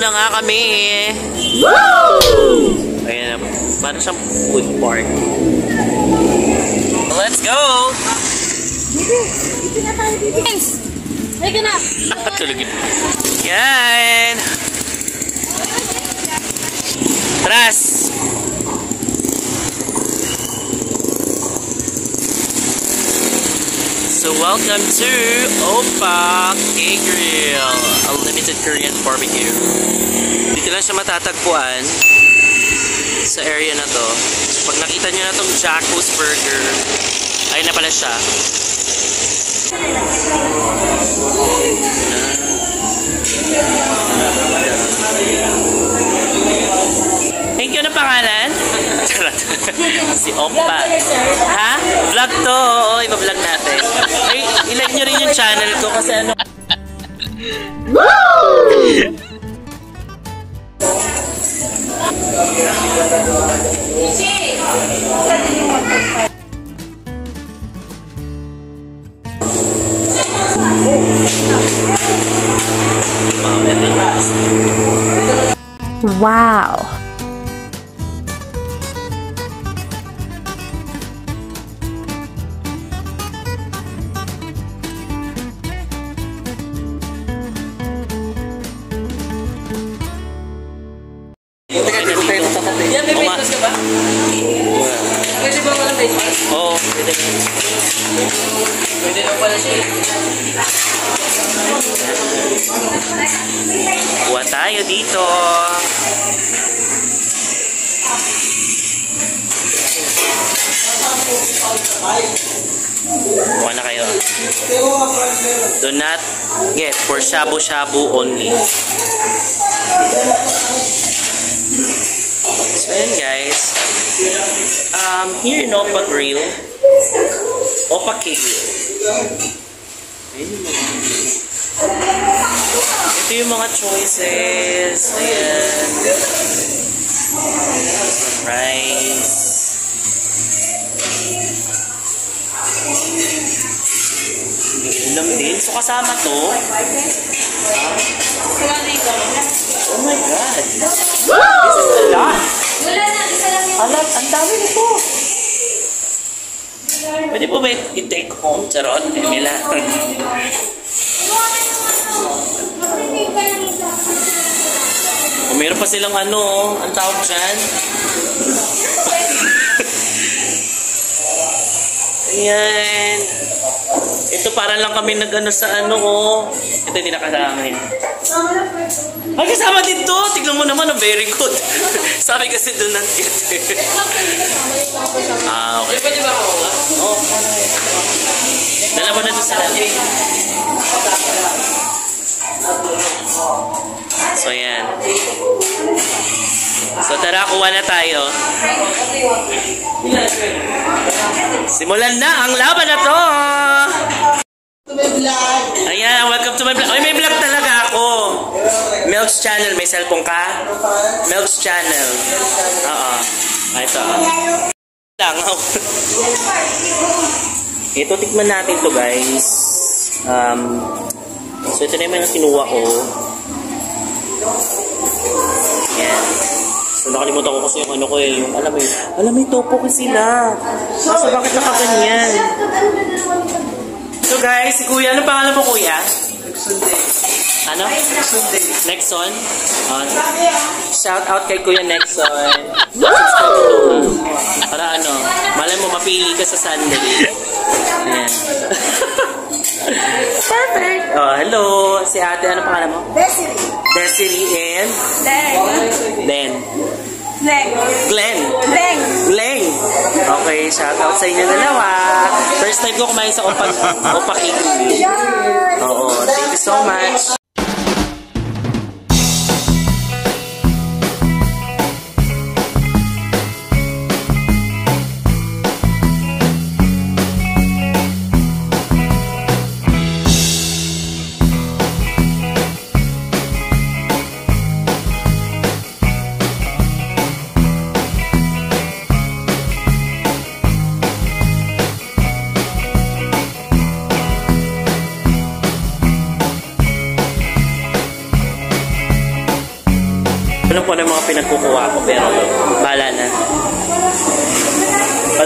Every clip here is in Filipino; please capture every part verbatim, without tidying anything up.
na nga kami. Woo! Ayan, parang siyang food park. Let's go! Dito na tayo dito. Halika na. Tulogin. Yan! Tras! So welcome to Opa K-Grill, Unlimited Korean Barbecue. Dito lang siya matatagpuan sa area na to. Pag nakita nyo na tong Jacko's Burger, ayun na pala siya. Thank you na pangalan? Si Opa. Ha? Vlog to. Oo, iba-vlog natin. Ay, ilike nyo rin yung channel ko kasi ano. Wow. Yan, may face mask ka ba? Pwede ba walang face mask? Oo, pwede. Pwede na pala siya. Buwan tayo dito. Buwan na kayo. Do not get for shabu-shabu only. So yun guys, um, here in Opa Grill, Opa K-Grill. Ito yung mga choices. Ayan. Rice. Ulam din. So kasama to. Huh? Oh my God. This is a lot. Alam, ang dami nito. Pwede po ba i-take home? Charot, Emila. O meron pa silang ano, ang tawag dyan. Ayan. Ito para lang kami nag-ano sa ano, oh. Ito hindi nakasama yun. Ay, kasama din to! Tignan mo naman, oh, very good. Sabi kasi doon ang get. Ah, okay. Pwede ba ako? Oo. Dalawa na doon sila. So, yan. So, tara, kuha na tayo. Simulan na ang laban na to! Ayan, welcome to my vlog. Ay, may vlog talaga ako. Melks Channel, may cellphone ka? Melks Channel. Oo. Ito. Lang. Ito, tikman natin to guys. Um, so, ito na yung mga kinuha ko. Ayan. So, nakalimutan ko kasi yung ano ko eh. Yung, alam mo yun. Alam mo yung topo ko sila. So, bakit nakaganyan? So guys, si Kuya, ano pangalan mo Kuya? Nexon Day. Ano? Nexon Day. Nexon? Uh, shout out kay Kuya Nexon. Para ano, malay mo mapili ka sa Sunday. Ayan. Perfect! Oh, hello! Si ate, ano pangalan mo? Desiree. Desiree and? Len. Len. Len. Glenn. Len. Glenn. Okay, shout out sa inyo dalawa. First time ko kumain sa Opa, Opa K-Grill. Oo, thank you so much. mga pinagkukuha ko, pero bahala na. But,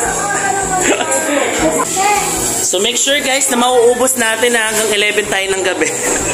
so make sure guys na mauubos natin na hanggang eleven tayo ng gabi.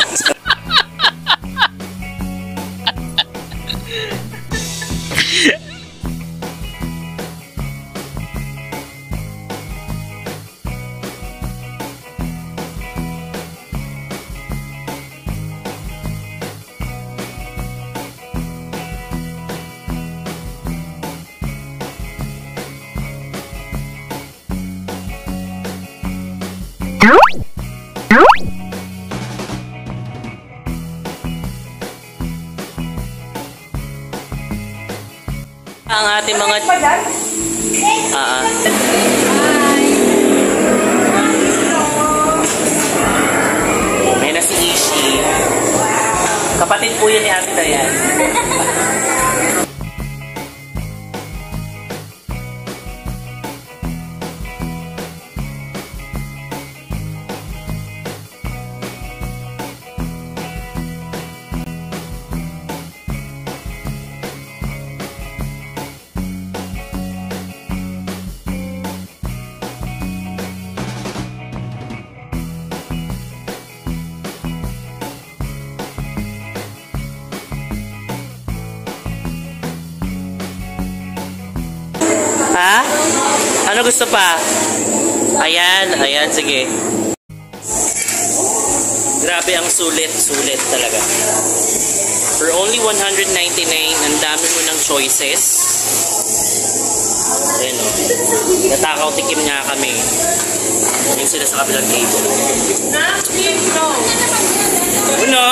Ang ating mga ah uh, may na si Ishi. Kapatid po yun ni Ate Dayan. Ha? Ano gusto pa? Ayan, ayan, sige. Grabe ang sulit, sulit talaga. For only one hundred ninety-nine, ang dami mo ng choices. Ayan o. Natakaw tikim nga kami. Yung sila sa kabilang table. Ano?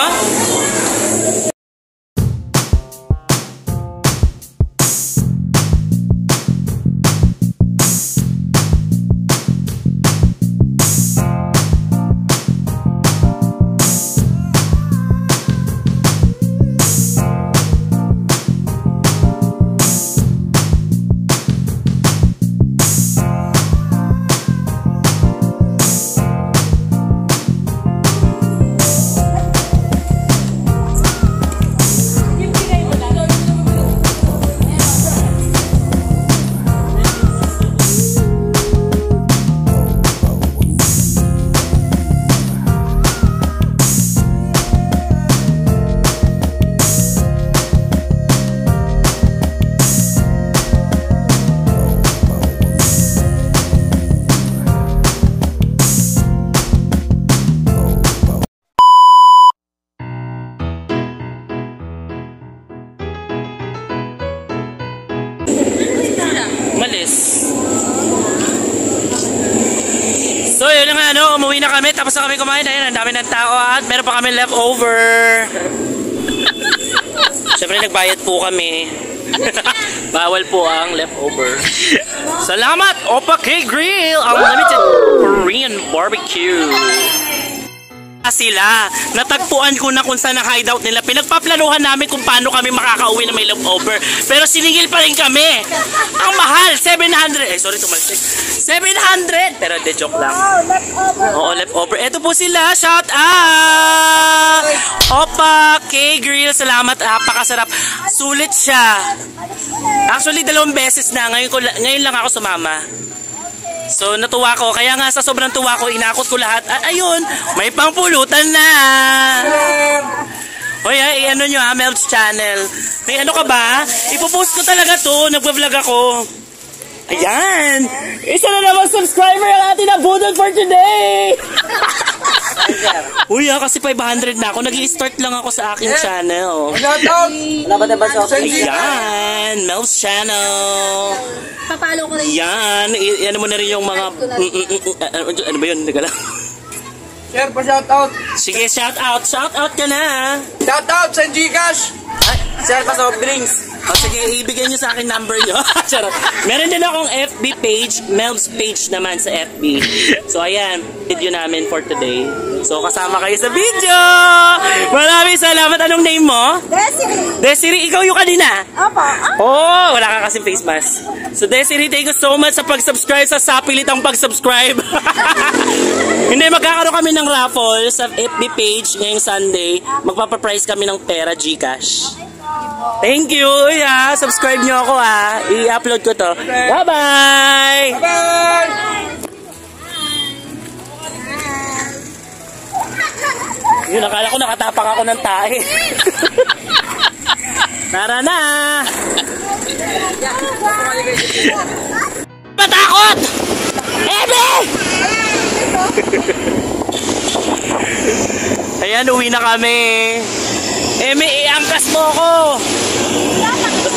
Malis. So yun nga ano, umuwi na kami, tapos na kami kumain. Ayun, ang dami ng tao at meron pa kami leftover. Siyempre nagbayad po kami. Bawal po ang leftover. Salamat Opa K-Grill, Unlimited Korean Barbecue. Sila, natagpuan ko na kung saan ang hideout nila. Pinagpaplanuhan namin kung paano kami makakauwi na may leftover. Pero siningil pa rin kami. Ang mahal, seven hundred. Eh, sorry, tumalsik. seven hundred. Pero de joke lang. Oo, leftover. Ito po sila. Shout out! Opa K-Grill. Salamat. Napakasarap. Sulit siya. Actually, dalawang beses na. Ngayon, ko, ngayon lang ako sumama. So, natuwa ko. Kaya nga sa sobrang tuwa ko, inakot ko lahat. At ayun, may pangpulutan na. Hoy, ay, ano nyo ha, Mel's Channel. May ano ka ba? Ipopost ko talaga to. Nagpa-vlog ako. Ayan. Isa na naman subscriber ang atin na budol for today. Uy, ha, kasi five hundred na ako. Nag-i-start lang ako sa aking channel. Wala ba diba sa Ayan, Mel's Channel. Papalo ko rin. Yan, i- ano mo na rin yung mga mm, mm, mm, mm, ano ba yun? Teka lang. Share pa shout out. Sige, shout out. Shout out ka na. Shout out sa Gcash. Ay, share pa soft drinks. O sige, ibigay nyo sa akin number nyo. Charot. Meron din akong F B page, Mel's page naman sa F B. So ayan, video namin for today. So kasama kayo sa video. Maraming salamat. Anong name mo? Desiree. Desiree, ikaw yung kanina. Opo. Oh, wala ka kasing face mask. So Desiree, thank you so much sa pag-subscribe, sa sapilitang pag-subscribe. Hindi, magkakaroon kami ng raffle sa F B page ngayong Sunday. Magpapaprize kami ng pera Gcash. Thank you. Yeah, subscribe nyo ako ah. I-upload ko to. Bye-bye! Bye! Yun, akala ko nakatapak ako ng tae. Tara na! Patakot! Ebe! Ayan, uwi na kami. Eme, iangkas mo ako!